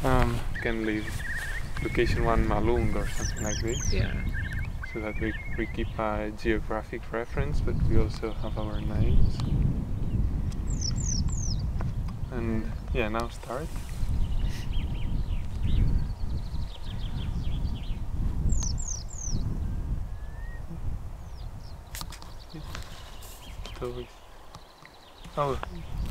can leave location 1 Malung or something like this. Yeah. So that we keep a geographic reference, but we also have our names. And yeah, now start. So oh,